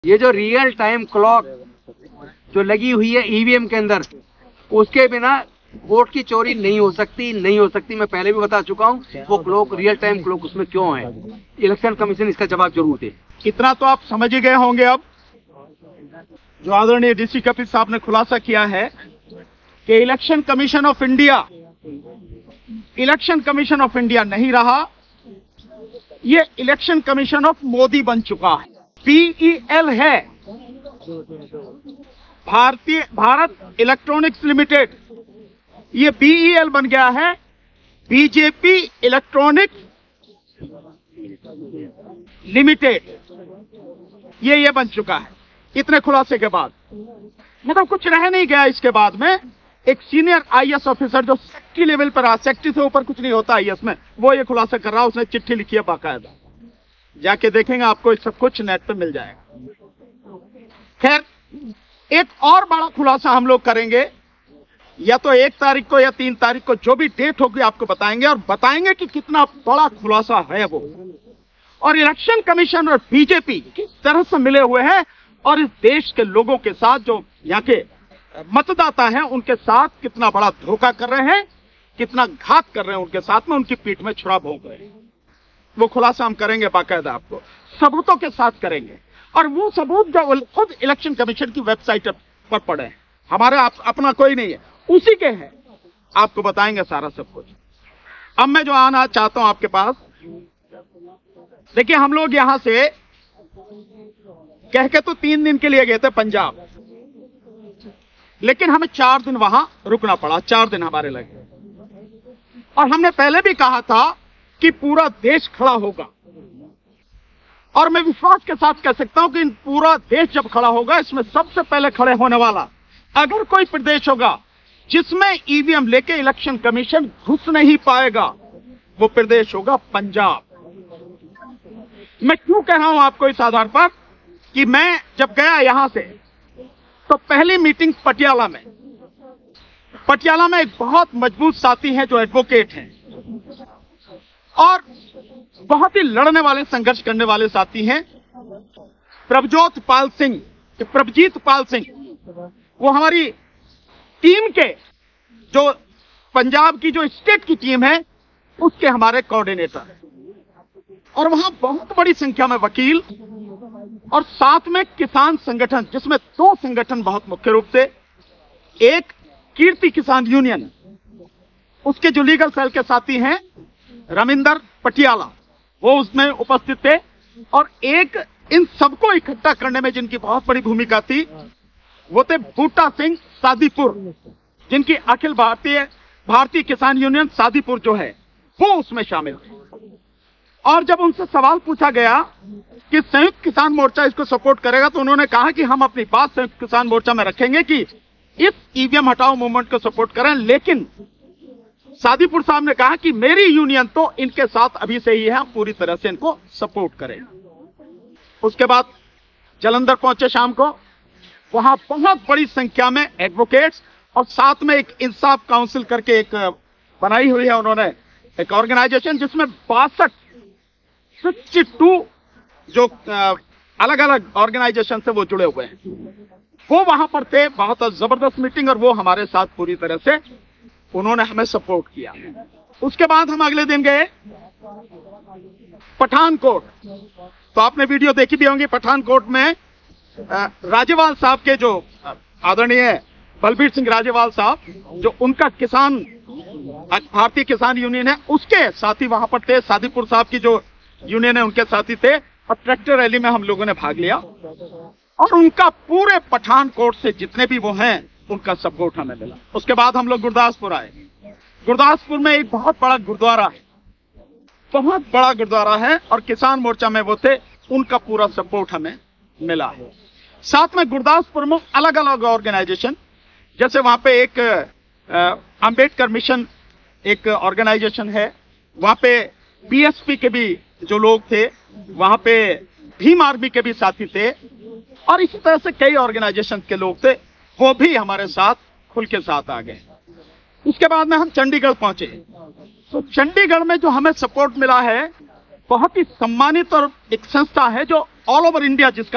ये जो real time clock जो लगी हुई है ईवीएम के अंदर, उसके बिना वोट की चोरी नहीं हो सकती। मैं पहले भी बता चुका हूँ वो क्लॉक, रियल टाइम क्लॉक उसमें क्यों है। इलेक्शन कमीशन इसका जवाब जरूर दे। इतना तो आप समझ ही गए होंगे अब जो आदरणीय डीसी कपिल साहब ने खुलासा किया है कि इलेक्शन कमीशन ऑफ इंडिया नहीं रहा, ये इलेक्शन कमीशन ऑफ मोदी बन चुका है। BEL है, भारत इलेक्ट्रॉनिक्स लिमिटेड, ये BEL बन गया है बीजेपी इलेक्ट्रॉनिक्स लिमिटेड, ये बन चुका है। इतने खुलासे के बाद मतलब कुछ रह नहीं गया। इसके बाद में एक सीनियर IAS ऑफिसर जो सेक्रेटरी लेवल पर आ, सेक्रेटरी से ऊपर कुछ नहीं होता IAS में, वो ये खुलासा कर रहा है। उसने चिट्ठी लिखी है बाकायदा, जाके देखेंगे आपको सब कुछ नेट पे मिल जाएगा। खैर, एक और बड़ा खुलासा हम लोग करेंगे, या तो 1 तारीख को या 3 तारीख को, जो भी डेट होगी आपको बताएंगे, और बताएंगे कि कितना बड़ा खुलासा है वो। और इलेक्शन कमीशन और बीजेपी किस तरह से मिले हुए हैं और इस देश के लोगों के साथ, जो यहाँ के मतदाता हैं, उनके साथ कितना बड़ा धोखा कर रहे हैं, कितना घात कर रहे हैं उनके साथ में, उनकी पीठ में छुरा भोंक रहे हैं। वो खुलासा हम करेंगे बाकायदा, आपको सबूतों के साथ करेंगे। और वो सबूत जो खुद इलेक्शन कमीशन की वेबसाइट पर पड़े हैं, हमारे अपना कोई नहीं है, उसी के हैं, आपको बताएंगे सारा सब कुछ। अब मैं जो आना चाहता हूं आपके पास, देखिए हम लोग यहां से कह के तो 3 दिन के लिए गए थे पंजाब, लेकिन हमें 4 दिन वहां रुकना पड़ा। 4 दिन हमारे लगे, और हमने पहले भी कहा था कि पूरा देश खड़ा होगा, और मैं विश्वास के साथ कह सकता हूं कि पूरा देश जब खड़ा होगा, इसमें सबसे पहले खड़े होने वाला अगर कोई प्रदेश होगा जिसमें ईवीएम लेके इलेक्शन कमीशन घुस नहीं पाएगा, वो प्रदेश होगा पंजाब। मैं क्यों कह रहा हूं आपको इस आधार पर कि मैं जब गया यहां से, तो पहली मीटिंग पटियाला में एक बहुत मजबूत साथी हैं जो एडवोकेट हैं और बहुत ही लड़ने वाले, संघर्ष करने वाले साथी हैं, प्रभजीत पाल सिंह। वो हमारी टीम के, जो पंजाब की जो स्टेट की टीम है, उसके हमारे कोऑर्डिनेटर हैं। और वहां बहुत बड़ी संख्या में वकील और साथ में किसान संगठन, जिसमें 2 संगठन बहुत मुख्य रूप से, एक कीर्ति किसान यूनियन, उसके जो लीगल सेल के साथी हैं रमिंदर पटियाला, वो उसमें उपस्थित थे। और एक इन सबको इकट्ठा करने में जिनकी बहुत बड़ी भूमिका थी, वो थे बूटा सिंह सादीपुर, जिनकी अखिल भारतीय किसान यूनियन सादीपुर जो है, वो उसमें शामिल थे। और जब उनसे सवाल पूछा गया कि संयुक्त किसान मोर्चा इसको सपोर्ट करेगा, तो उन्होंने कहा कि हम अपनी बात संयुक्त किसान मोर्चा में रखेंगे कि इस ईवीएम हटाओ मूवमेंट को सपोर्ट करें, लेकिन सादीपुर साहब ने कहा कि मेरी यूनियन तो इनके साथ अभी से ही है, हम पूरी तरह से इनको सपोर्ट करें। उसके बाद जालंधर पहुंचे शाम को, वहां बहुत बड़ी संख्या में एडवोकेट्स और साथ में एक इंसाफ काउंसिल करके एक बनाई हुई है उन्होंने, एक ऑर्गेनाइजेशन, जिसमें 62 जो अलग अलग ऑर्गेनाइजेशन से वो जुड़े हुए हैं, वो वहां पर थे। बहुत जबरदस्त मीटिंग, और वो हमारे साथ पूरी तरह से उन्होंने हमें सपोर्ट किया। उसके बाद हम अगले दिन गए पठानकोट। तो आपने वीडियो देखी भी होंगी, पठानकोट में राजेवाल साहब के, जो आदरणीय बलबीर सिंह राजेवाल साहब, जो उनका किसान भारतीय किसान यूनियन है, उसके साथी वहां पर थे। सादीपुर साहब की जो यूनियन है, उनके साथी थे, और ट्रैक्टर रैली में हम लोगों ने भाग लिया। और उनका पूरे पठानकोट से जितने भी वो हैं, उनका सपोर्ट हमें मिला। उसके बाद हम लोग गुरदासपुर आए। गुरदासपुर में एक बहुत बड़ा गुरुद्वारा है, बहुत बड़ा गुरुद्वारा है, और किसान मोर्चा में वो थे, उनका पूरा सपोर्ट हमें मिला है। साथ में गुरदासपुर में अलग अलग ऑर्गेनाइजेशन, जैसे वहां पे एक अंबेडकर मिशन एक ऑर्गेनाइजेशन है, वहां पे BSP के भी जो लोग थे, वहां पे भीम आर्मी के भी साथी थे, और इसी तरह से कई ऑर्गेनाइजेशन के लोग थे, वो भी हमारे साथ खुल के साथ आ गए। उसके बाद में हम चंडीगढ़ पहुंचे। तो चंडीगढ़ में जो हमें सपोर्ट मिला है, बहुत ही सम्मानित और एक संस्था है जो ऑल ओवर इंडिया जिसका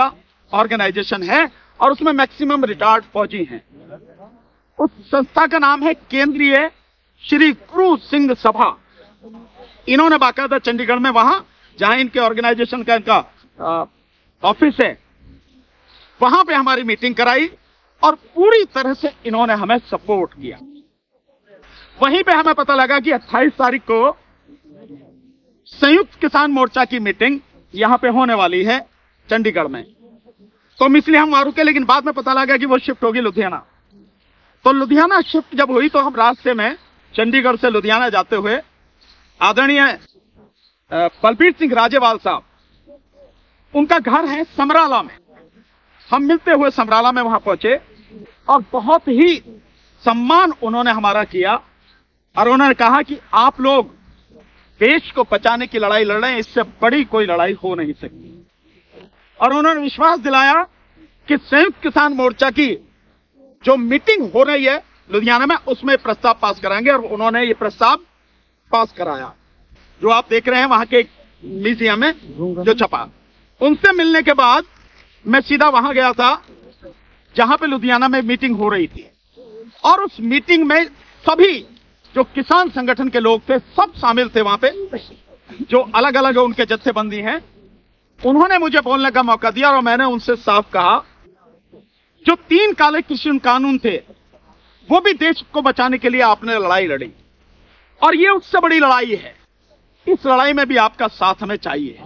ऑर्गेनाइजेशन है और उसमें मैक्सिमम रिटायर्ड फौजी हैं। उस संस्था का नाम है केंद्रीय श्री गुरु सिंह सभा। इन्होंने बाकायदा चंडीगढ़ में वहां जहां इनके ऑर्गेनाइजेशन का इनका ऑफिस है वहां पे हमारी मीटिंग कराई और पूरी तरह से इन्होंने हमें सपोर्ट किया। वहीं पे हमें पता लगा कि 28 तारीख को संयुक्त किसान मोर्चा की मीटिंग यहां पे होने वाली है चंडीगढ़ में। तो इसलिए हम वहां रुके, लेकिन बाद में पता लगा कि वो शिफ्ट होगी लुधियाना। तो लुधियाना शिफ्ट जब हुई तो हम रास्ते में चंडीगढ़ से लुधियाना जाते हुए आदरणीय बलबीर सिंह राजेवाल साहब, उनका घर है समराला में, हम मिलते हुए समराला में वहां पहुंचे और बहुत ही सम्मान उन्होंने हमारा किया और उन्होंने कहा कि आप लोग देश को बचाने की लड़ाई लड़ रहे हैं, इससे बड़ी कोई लड़ाई हो नहीं सकती। और उन्होंने विश्वास दिलाया कि संयुक्त किसान मोर्चा की जो मीटिंग हो रही है लुधियाना में उसमें प्रस्ताव पास कराएंगे और उन्होंने ये प्रस्ताव पास कराया जो आप देख रहे हैं वहां के म्यूजियम में जो छपा। उनसे मिलने के बाद मैं सीधा वहां गया था जहां पे लुधियाना में मीटिंग हो रही थी और उस मीटिंग में सभी जो किसान संगठन के लोग थे सब शामिल थे वहां पे, जो अलग अलग उनके जत्थेबंदी हैं। उन्होंने मुझे बोलने का मौका दिया और मैंने उनसे साफ कहा जो 3 काले कृषि कानून थे वो भी देश को बचाने के लिए आपने लड़ाई लड़ी और ये उससे बड़ी लड़ाई है, इस लड़ाई में भी आपका साथ हमें चाहिए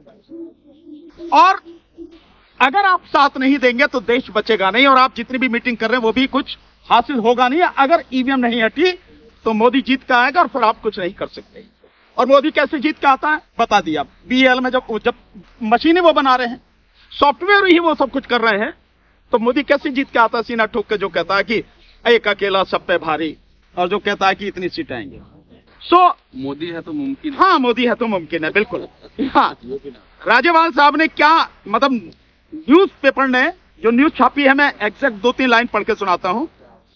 और अगर आप साथ नहीं देंगे तो देश बचेगा नहीं और आप जितनी भी मीटिंग कर रहे हैं वो भी कुछ हासिल होगा नहीं। अगर ईवीएम नहीं हटी तो मोदी जीत का आएगा और फिर आप कुछ नहीं कर सकते। और मोदी कैसे जीत का आता है बता दिया, बीएल में जब मशीनें वो बना रहे हैं, सॉफ्टवेयर ही वो सब कुछ कर रहे हैं, तो मोदी कैसे जीत के आता है सीना ठोक के, जो कहता है कि एक अकेला सब पे भारी और जो कहता है कि इतनी सीटें आएंगी। मोदी है तो मुमकिन, हाँ मोदी है तो मुमकिन है, बिल्कुल। हाँ, राजेवाल साहब ने क्या मतलब न्यूज पेपर ने जो न्यूज छापी है, मैं एग्जैक्ट 2-3 लाइन पढ़ के सुनाता हूं।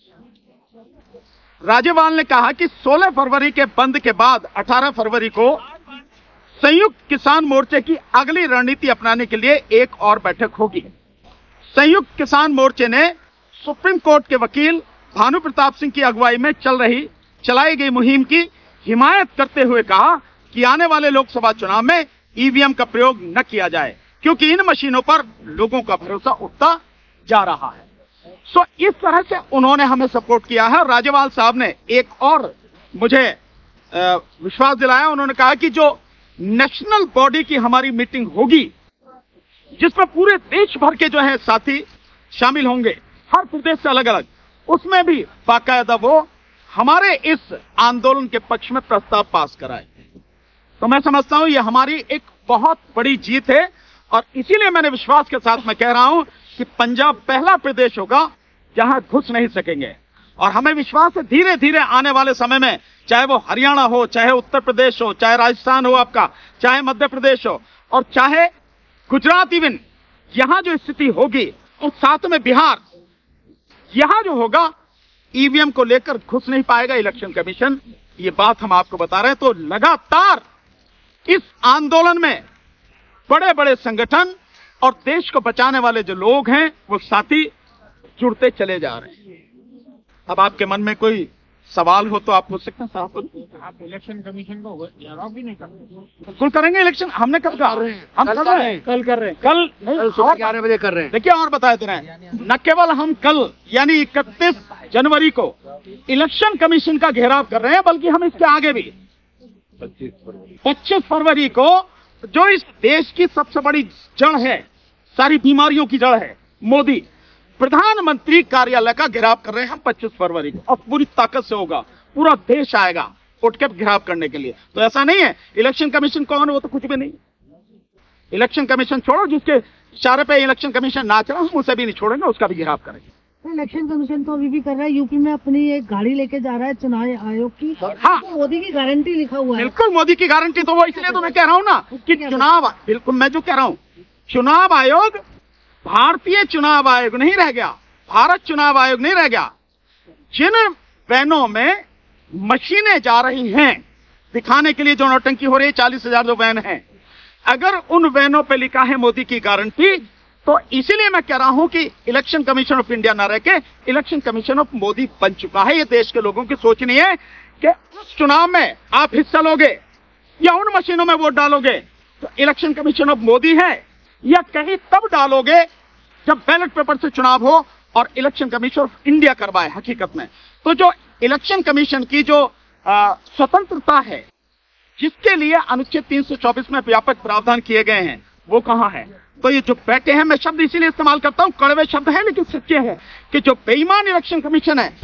राजेवाल ने कहा कि 16 फरवरी के बंद के बाद 18 फरवरी को संयुक्त किसान मोर्चे की अगली रणनीति अपनाने के लिए एक और बैठक होगी। संयुक्त किसान मोर्चे ने सुप्रीम कोर्ट के वकील भानु प्रताप सिंह की अगुवाई में चलाई गई मुहिम की हिमायत करते हुए कहा कि आने वाले लोकसभा चुनाव में ईवीएम का प्रयोग न किया जाए क्योंकि इन मशीनों पर लोगों का भरोसा उठता जा रहा है। इस तरह से उन्होंने हमें सपोर्ट किया है। राजेवाल साहब ने एक और मुझे विश्वास दिलाया, उन्होंने कहा कि जो नेशनल बॉडी की हमारी मीटिंग होगी जिसमें पूरे देश भर के जो है साथी शामिल होंगे, हर प्रदेश से अलग अलग, उसमें भी बाकायदा वो हमारे इस आंदोलन के पक्ष में प्रस्ताव पास कराए। तो मैं समझता हूं ये हमारी एक बहुत बड़ी जीत है और इसीलिए मैंने विश्वास के साथ मैं कह रहा हूं कि पंजाब पहला प्रदेश होगा जहां घुस नहीं सकेंगे और हमें विश्वास है धीरे धीरे आने वाले समय में, चाहे वो हरियाणा हो, चाहे उत्तर प्रदेश हो, चाहे राजस्थान हो आपका, चाहे मध्य प्रदेश हो और चाहे गुजरात, इवन यहां जो स्थिति होगी और साथ में बिहार, यहां जो होगा ईवीएम को लेकर घुस नहीं पाएगा इलेक्शन कमीशन, ये बात हम आपको बता रहे हैं। तो लगातार इस आंदोलन में बड़े बड़े संगठन और देश को बचाने वाले जो लोग हैं वो साथी जुड़ते चले जा रहे हैं। अब आपके मन में कोई सवाल हो तो आप पूछ सकते हैं साहब। आप इलेक्शन कमीशन को घेराव भी नहीं करते? बिल्कुल करेंगे इलेक्शन, हमने कब कहा? हम कर रहे हैं, कल कर रहे हैं, कल नहीं, सुबह 11 बजे कर रहे हैं। देखिए और बताए दे रहे हैं, न केवल हम कल यानी 31 जनवरी को इलेक्शन कमीशन का घेराव कर रहे हैं बल्कि हम इसके आगे भी 25 फरवरी को जो इस देश की सबसे बड़ी जड़ है, सारी बीमारियों की जड़ है, मोदी, प्रधानमंत्री कार्यालय का घेराव कर रहे हैं हम 25 फरवरी को और पूरी ताकत से होगा, पूरा देश आएगा उठ के घेराव करने के लिए। तो ऐसा नहीं है इलेक्शन कमीशन कौन है, वो तो कुछ भी नहीं। इलेक्शन कमीशन छोड़ो, जिसके इशारे पे इलेक्शन कमीशन ना चला हम उसे भी नहीं छोड़ेंगे, उसका भी घेराव करेंगे। इलेक्शन कमीशन तो अभी भी कर रहा है, यूपी में अपनी एक गाड़ी लेके जा रहा है चुनाव आयोग की। हाँ, तो मोदी की गारंटी लिखा हुआ है। बिल्कुल मोदी की गारंटी, तो वो इसलिए तो मैं कह रहा हूँ ना कि चुनाव, बिल्कुल मैं जो कह रहा हूँ चुनाव आयोग भारतीय चुनाव आयोग नहीं रह गया, भारत चुनाव आयोग नहीं रह गया। जिन वैनों में मशीनें जा रही हैं दिखाने के लिए जो नौटंकी हो रही है, 40,000 जो वैन हैं, अगर उन वैनों पे लिखा है मोदी की गारंटी तो इसीलिए मैं कह रहा हूं कि इलेक्शन कमीशन ऑफ इंडिया ना रह के इलेक्शन कमीशन ऑफ मोदी बन चुका है। ये देश के लोगों की सोच नहीं है कि उस चुनाव में आप हिस्सा लोगे या उन मशीनों में वोट डालोगे तो इलेक्शन कमीशन ऑफ मोदी है, या कहीं तब डालोगे जब बैलेट पेपर से चुनाव हो और इलेक्शन कमीशन ऑफ इंडिया करवाए। हकीकत में तो जो इलेक्शन कमीशन की जो स्वतंत्रता है, जिसके लिए अनुच्छेद 324 में व्यापक प्रावधान किए गए हैं, वो कहां है? तो ये जो बैठे हैं, मैं शब्द इसीलिए इस्तेमाल करता हूं, कड़वे शब्द है लेकिन सच्चे हैं, कि जो बेईमान इलेक्शन कमीशन है